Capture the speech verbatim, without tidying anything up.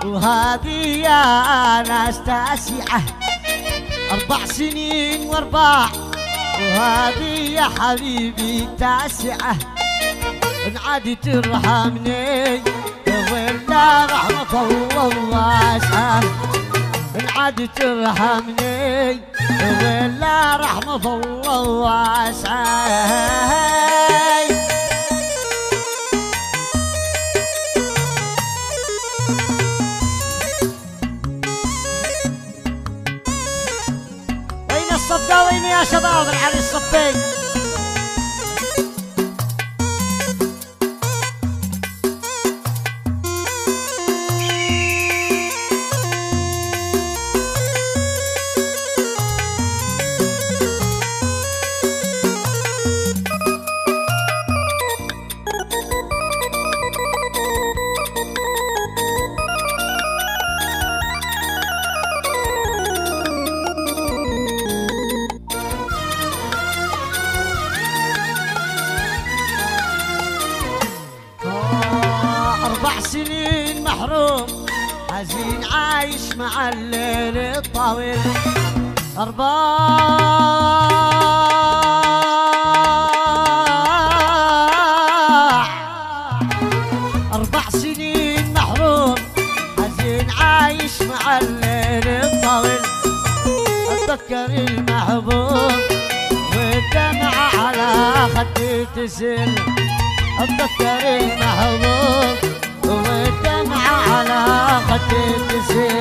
وهذه يا ناس تاسعة، أربع سنين وأرباع، وهذه يا حبيبي تاسعة. إن عاد ترحمني ولا رحمة الله واسعة، إن عاد ترحمني ولا رحمة الله واسعة. الصفقة وين يا شباب العريس الصفي؟ سنين محروم حزين عايش مع الليل الطويل، أربع أربع سنين محروم حزين عايش مع الليل الطويل. أتذكر المحبوب والدمعة على خدي تسل، أتذكر المحبوب والدمعة على خدي تسيل.